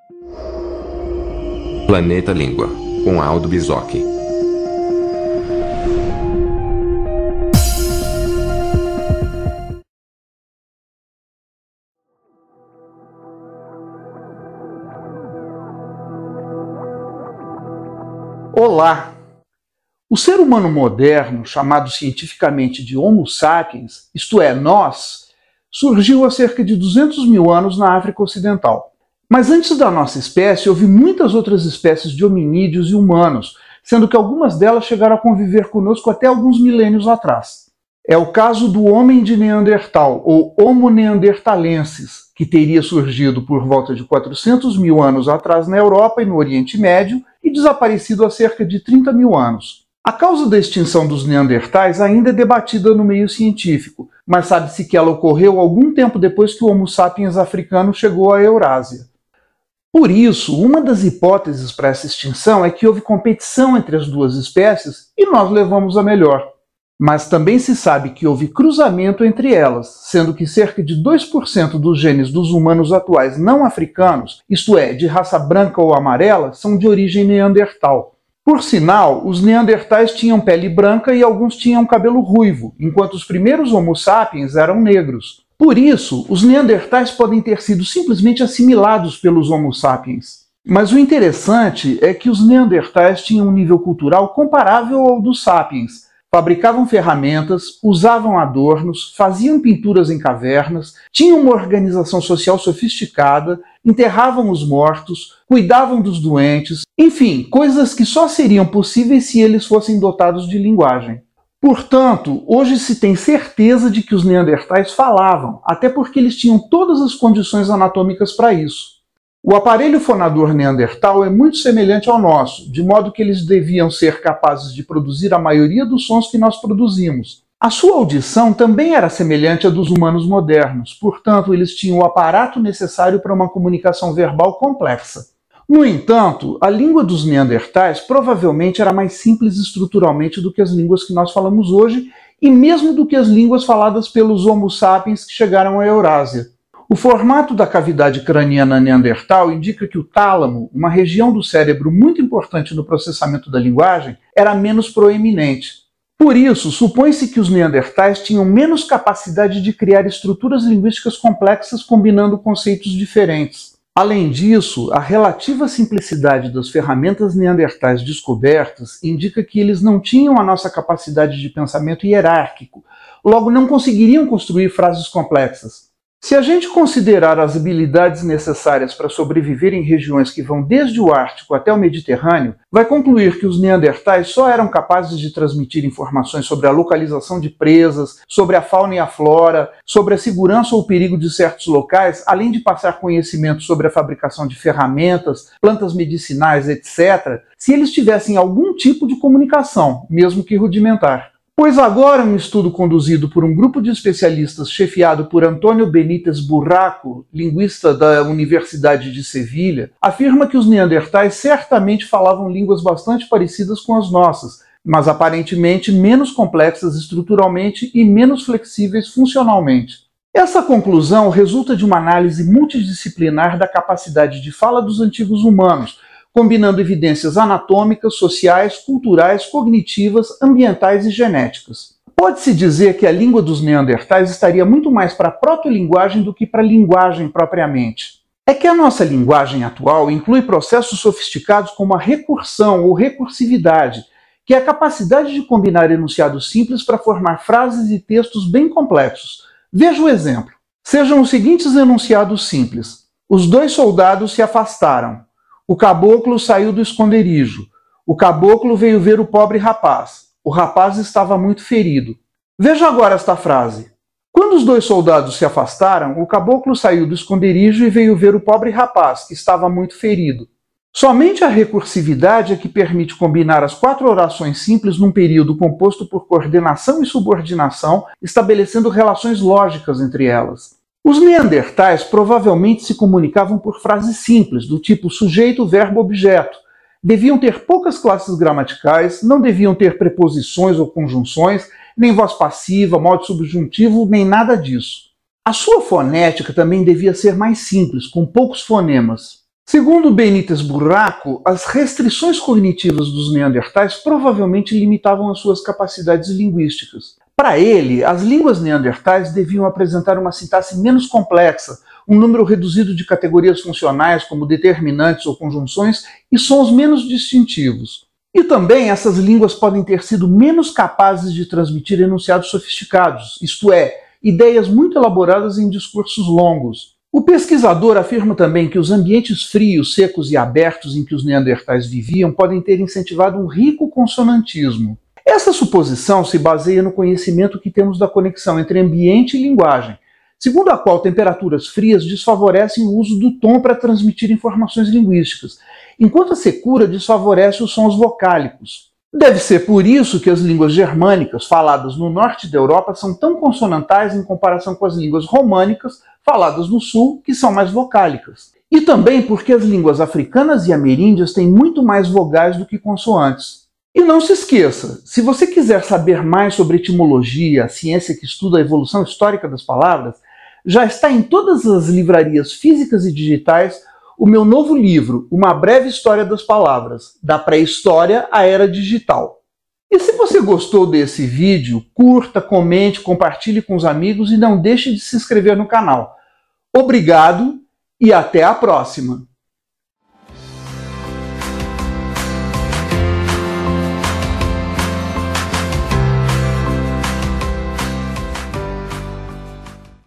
Planeta Língua, com Aldo Bisocchi. Olá! O ser humano moderno, chamado cientificamente de Homo sapiens, isto é, nós, surgiu há cerca de 200 mil anos na África Ocidental. Mas antes da nossa espécie, houve muitas outras espécies de hominídeos e humanos, sendo que algumas delas chegaram a conviver conosco até alguns milênios atrás. É o caso do homem de Neandertal, ou Homo neanderthalensis, que teria surgido por volta de 400 mil anos atrás na Europa e no Oriente Médio e desaparecido há cerca de 30 mil anos. A causa da extinção dos neandertais ainda é debatida no meio científico, mas sabe-se que ela ocorreu algum tempo depois que o Homo sapiens africano chegou à Eurásia. Por isso, uma das hipóteses para essa extinção é que houve competição entre as duas espécies e nós levamos a melhor. Mas também se sabe que houve cruzamento entre elas, sendo que cerca de 2% dos genes dos humanos atuais não africanos, isto é, de raça branca ou amarela, são de origem neandertal. Por sinal, os neandertais tinham pele branca e alguns tinham cabelo ruivo, enquanto os primeiros Homo sapiens eram negros. Por isso, os neandertais podem ter sido simplesmente assimilados pelos Homo sapiens. Mas o interessante é que os neandertais tinham um nível cultural comparável ao dos sapiens. Fabricavam ferramentas, usavam adornos, faziam pinturas em cavernas, tinham uma organização social sofisticada, enterravam os mortos, cuidavam dos doentes, enfim, coisas que só seriam possíveis se eles fossem dotados de linguagem. Portanto, hoje se tem certeza de que os neandertais falavam, até porque eles tinham todas as condições anatômicas para isso. O aparelho fonador neandertal é muito semelhante ao nosso, de modo que eles deviam ser capazes de produzir a maioria dos sons que nós produzimos. A sua audição também era semelhante à dos humanos modernos, portanto, eles tinham o aparato necessário para uma comunicação verbal complexa. No entanto, a língua dos neandertais provavelmente era mais simples estruturalmente do que as línguas que nós falamos hoje, e mesmo do que as línguas faladas pelos Homo sapiens que chegaram à Eurásia. O formato da cavidade craniana neandertal indica que o tálamo, uma região do cérebro muito importante no processamento da linguagem, era menos proeminente. Por isso, supõe-se que os neandertais tinham menos capacidade de criar estruturas linguísticas complexas combinando conceitos diferentes. Além disso, a relativa simplicidade das ferramentas neandertais descobertas indica que eles não tinham a nossa capacidade de pensamento hierárquico, logo não conseguiriam construir frases complexas. Se a gente considerar as habilidades necessárias para sobreviver em regiões que vão desde o Ártico até o Mediterrâneo, vai concluir que os neandertais só eram capazes de transmitir informações sobre a localização de presas, sobre a fauna e a flora, sobre a segurança ou o perigo de certos locais, além de passar conhecimento sobre a fabricação de ferramentas, plantas medicinais, etc., se eles tivessem algum tipo de comunicação, mesmo que rudimentar. Pois agora um estudo conduzido por um grupo de especialistas chefiado por Antônio Benítez Burraco, linguista da Universidade de Sevilha, afirma que os neandertais certamente falavam línguas bastante parecidas com as nossas, mas aparentemente menos complexas estruturalmente e menos flexíveis funcionalmente. Essa conclusão resulta de uma análise multidisciplinar da capacidade de fala dos antigos humanos, combinando evidências anatômicas, sociais, culturais, cognitivas, ambientais e genéticas. Pode-se dizer que a língua dos neandertais estaria muito mais para a proto-linguagem do que para a linguagem propriamente. É que a nossa linguagem atual inclui processos sofisticados como a recursão ou recursividade, que é a capacidade de combinar enunciados simples para formar frases e textos bem complexos. Veja o exemplo. Sejam os seguintes enunciados simples. Os dois soldados se afastaram. O caboclo saiu do esconderijo. O caboclo veio ver o pobre rapaz. O rapaz estava muito ferido. Veja agora esta frase. Quando os dois soldados se afastaram, o caboclo saiu do esconderijo e veio ver o pobre rapaz, que estava muito ferido. Somente a recursividade é que permite combinar as 4 orações simples num período composto por coordenação e subordinação, estabelecendo relações lógicas entre elas. Os neandertais provavelmente se comunicavam por frases simples, do tipo sujeito, verbo, objeto. Deviam ter poucas classes gramaticais, não deviam ter preposições ou conjunções, nem voz passiva, modo subjuntivo, nem nada disso. A sua fonética também devia ser mais simples, com poucos fonemas. Segundo Benítez Burraco, as restrições cognitivas dos neandertais provavelmente limitavam as suas capacidades linguísticas. Para ele, as línguas neandertais deviam apresentar uma sintaxe menos complexa, um número reduzido de categorias funcionais como determinantes ou conjunções e sons menos distintivos. E também essas línguas podem ter sido menos capazes de transmitir enunciados sofisticados, isto é, ideias muito elaboradas em discursos longos. O pesquisador afirma também que os ambientes frios, secos e abertos em que os neandertais viviam podem ter incentivado um rico consonantismo. Essa suposição se baseia no conhecimento que temos da conexão entre ambiente e linguagem, segundo a qual temperaturas frias desfavorecem o uso do tom para transmitir informações linguísticas, enquanto a secura desfavorece os sons vocálicos. Deve ser por isso que as línguas germânicas faladas no norte da Europa são tão consonantais em comparação com as línguas românicas faladas no sul, que são mais vocálicas. E também porque as línguas africanas e ameríndias têm muito mais vogais do que consoantes. E não se esqueça, se você quiser saber mais sobre etimologia, a ciência que estuda a evolução histórica das palavras, já está em todas as livrarias físicas e digitais o meu novo livro, Uma Breve História das Palavras, da Pré-História à Era Digital. E se você gostou desse vídeo, curta, comente, compartilhe com os amigos e não deixe de se inscrever no canal. Obrigado e até a próxima!